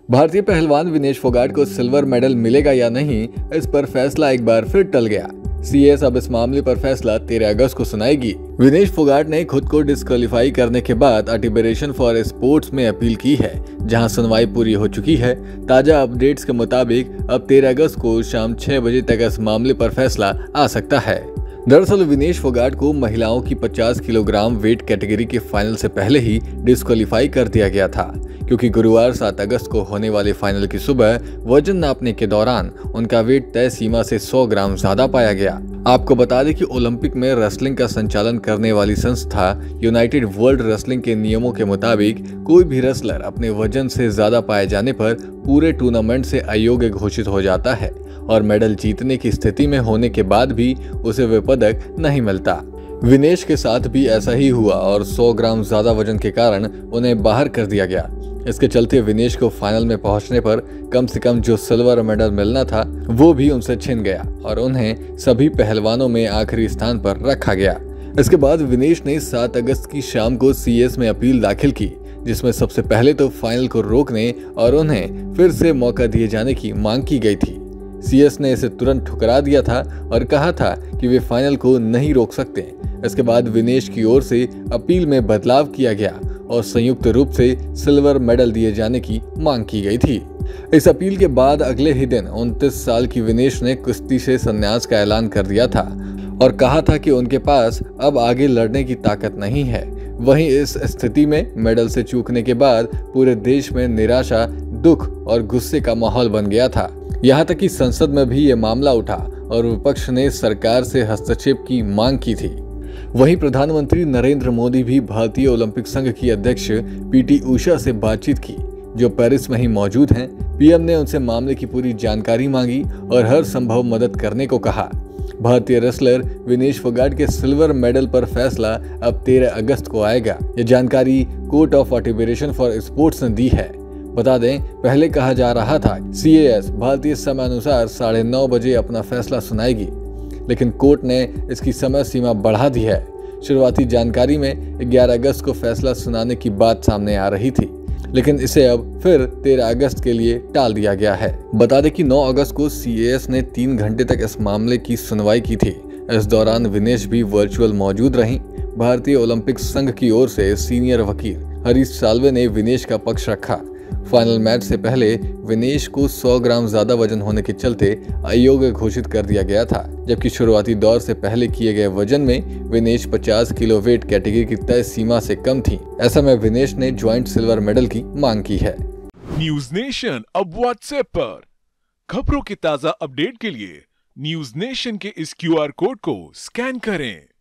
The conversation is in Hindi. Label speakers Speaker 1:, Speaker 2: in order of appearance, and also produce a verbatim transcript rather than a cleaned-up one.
Speaker 1: भारतीय पहलवान विनेश फोगाट को सिल्वर मेडल मिलेगा या नहीं, इस पर फैसला एक बार फिर टल गया। सीएस अब इस मामले पर फैसला तेरह अगस्त को सुनाएगी। विनेश फोगाट ने खुद को डिस्क्वालीफाई करने के बाद आर्बिट्रेशन फॉर स्पोर्ट्स में अपील की है, जहां सुनवाई पूरी हो चुकी है। ताजा अपडेट्स के मुताबिक अब तेरह अगस्त को शाम छह बजे तक इस मामले पर फैसला आ सकता है। दरअसल विनेश फोगाट को महिलाओं की पचास किलोग्राम वेट कैटेगरी के फाइनल से पहले ही डिस्क्वालीफाई कर दिया गया था, क्योंकि गुरुवार सात अगस्त को होने वाले फाइनल की सुबह वजन नापने के दौरान उनका वेट तय सीमा से सौ ग्राम ज्यादा पाया गया। आपको बता दें कि ओलंपिक में रेसलिंग का संचालन करने वाली संस्था यूनाइटेड वर्ल्ड रेसलिंग के नियमों के मुताबिक कोई भी रेसलर अपने वजन से ज्यादा पाए जाने पर पूरे टूर्नामेंट से अयोग्य घोषित हो जाता है और मेडल जीतने की स्थिति में होने के बाद भी उसे वह पदक नहीं मिलता। विनेश के साथ भी ऐसा ही हुआ और सौ ग्राम ज्यादा वजन के कारण उन्हें बाहर कर दिया गया। इसके चलते विनेश को फाइनल में पहुंचने पर कम से कम जो सिल्वर मेडल मिलना था वो भी उनसे छिन गया और उन्हें सभी पहलवानों में आखिरी स्थान पर रखा गया। इसके बाद विनेश ने सात अगस्त की शाम को सीएस में अपील दाखिल की, जिसमें सबसे पहले तो फाइनल को रोकने और उन्हें फिर से मौका दिए जाने की मांग की गई थी। सीएस ने इसे तुरंत ठुकरा दिया था और कहा था कि वे फाइनल को नहीं रोक सकते। इसके बाद विनेश की ओर से अपील में बदलाव किया गया और संयुक्त रूप से सिल्वर मेडल दिए जाने की मांग की गई थी। इस अपील के बाद अगले ही दिन उनतीस साल की विनेश ने कुश्ती से संन्यास का ऐलान कर दिया था और कहा था कि उनके पास अब आगे लड़ने की ताकत नहीं है। वहीं इस स्थिति में मेडल से चूकने के बाद पूरे देश में निराशा, दुख और गुस्से का माहौल बन गया था। यहाँ तक कि संसद में भी ये मामला उठा और विपक्ष ने सरकार से हस्तक्षेप की मांग की थी। वहीं प्रधानमंत्री नरेंद्र मोदी भी भारतीय ओलंपिक संघ की अध्यक्ष पीटी उषा से बातचीत की, जो पेरिस में ही मौजूद हैं। पीएम ने उनसे मामले की पूरी जानकारी मांगी और हर संभव मदद करने को कहा। भारतीय रेसलर विनेश फोगाट के सिल्वर मेडल पर फैसला अब तेरह अगस्त को आएगा। ये जानकारी court of arbitration for sports ने दी है। बता दें, पहले कहा जा रहा था सीएस भारतीय समय अनुसार साढ़े नौ बजे अपना फैसला सुनाएगी, लेकिन कोर्ट ने इसकी समय सीमा बढ़ा दी है। शुरुआती जानकारी में ग्यारह अगस्त को फैसला सुनाने की बात सामने आ रही थी, लेकिन इसे अब फिर तेरह अगस्त के लिए टाल दिया गया है। बता दें कि नौ अगस्त को सीएस ने तीन घंटे तक इस मामले की सुनवाई की थी। इस दौरान विनेश भी वर्चुअल मौजूद रहीं। भारतीय ओलंपिक संघ की ओर से सीनियर वकील हरीश साल्वे ने विनेश का पक्ष रखा। फाइनल मैच से पहले विनेश को सौ ग्राम ज्यादा वजन होने के चलते अयोग्य घोषित कर दिया गया था, जबकि शुरुआती दौर से पहले किए गए वजन में विनेश पचास किलो वेट कैटेगरी की तय सीमा से कम थी। ऐसा में विनेश ने ज्वाइंट सिल्वर मेडल की मांग की है।
Speaker 2: न्यूज नेशन अब व्हाट्सएप पर खबरों की ताजा अपडेट के लिए न्यूज नेशन के इस क्यूआर कोड को स्कैन करें।